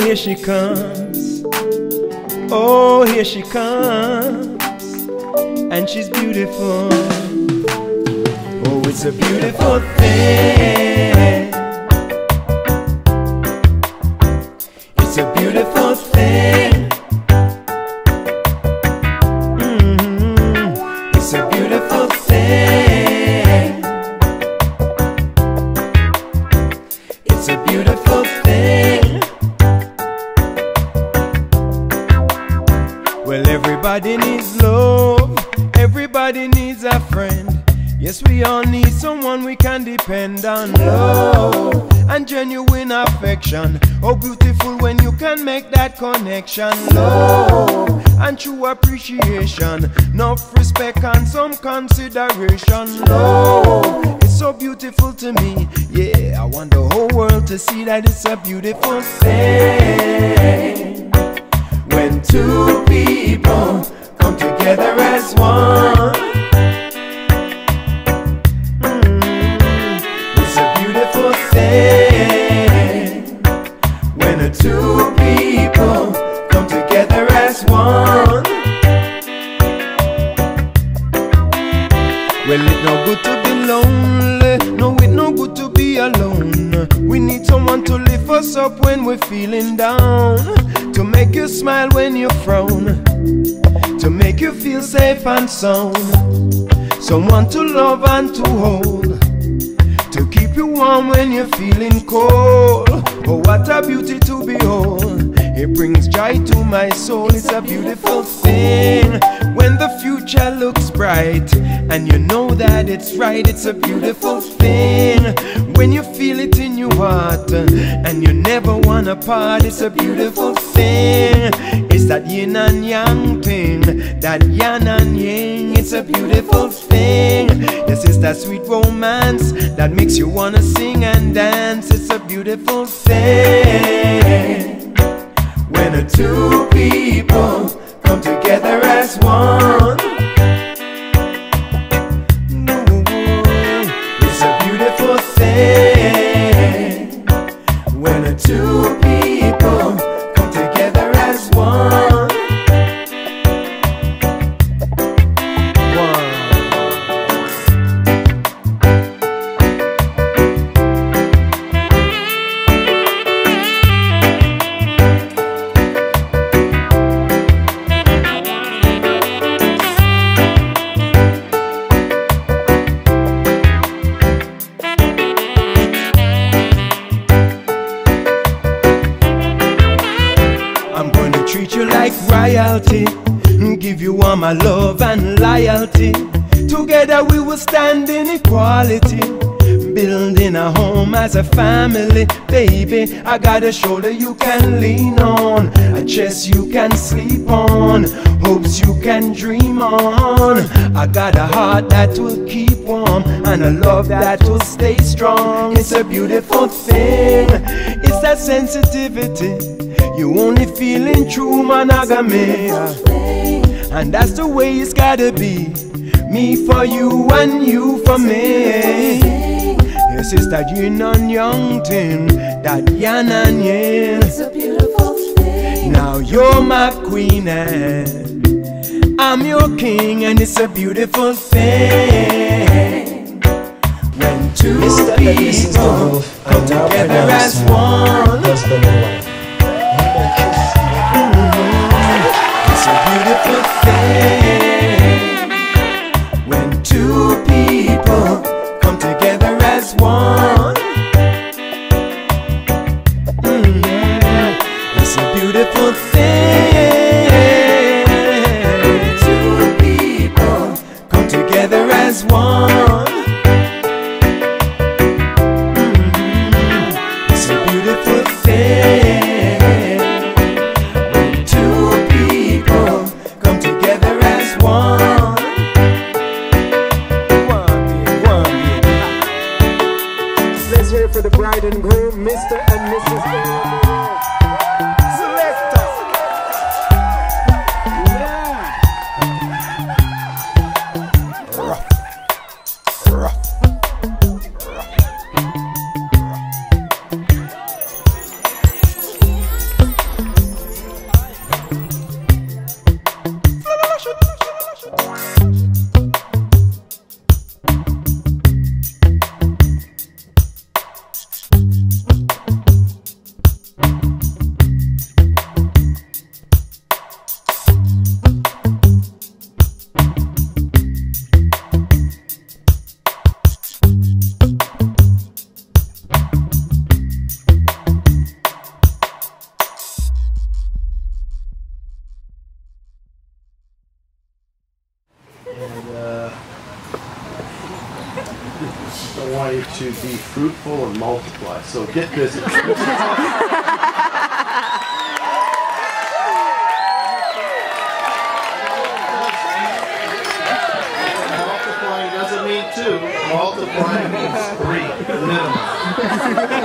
here she comes. Oh, here she comes. And she's beautiful. Oh, it's a beautiful thing. It's a beautiful thing. It's a beautiful thing. It's a beautiful thing. Well, everybody needs love. Everybody needs a friend. Yes, we all need someone we can depend on. Love and genuine affection. Oh, beautiful when you can make that connection. Love and true appreciation. Enough respect and some consideration. Love, it's so beautiful to me. Yeah, I want the whole world to see that it's a beautiful thing. When two people come together as one. It's a beautiful thing. When the two people come together as one. Well, it's no good to be lonely. No, it's no good to be alone. We need someone to lift us up when we're feeling down, to make you smile when you frown, to make you feel safe and sound. Someone to love and to hold, to keep you warm when you're feeling cold. Oh, what a beauty to behold. It brings joy to my soul. It's a beautiful thing. When the future looks bright and you know that it's right. It's a beautiful thing. When you feel it in your heart and you never wanna part. It's a beautiful thing. It's that yin and yang thing, that yan and yang. It's a beautiful thing. Yes, it's that sweet romance that makes you wanna sing and dance. It's a beautiful thing. When the two people come together as one. It's a beautiful thing. When the two people come together as one. Treat you like royalty, give you all my love and loyalty. Together we will stand in equality, building a home as a family. Baby, I got a shoulder you can lean on, a chest you can sleep on, hopes you can dream on. I got a heart that will keep warm and a love that will stay strong. It's a beautiful thing. It's that sensitivity. You only feel in true monogamy, and that's the way it's gotta be. Me for you and you for me. Yes, it's that yin and yang thing, that yan and yin. It's a beautiful thing. Now you're my queen and I'm your king, and it's a beautiful thing. When two people come together as one. Husband and wife. It's a beautiful thing. When two people come together as one. It's a beautiful thing. Two people come together as one. It's a beautiful thing. I want you to be fruitful and multiply. So get busy. Multiplying doesn't mean 2. Multiplying means 3 minimum.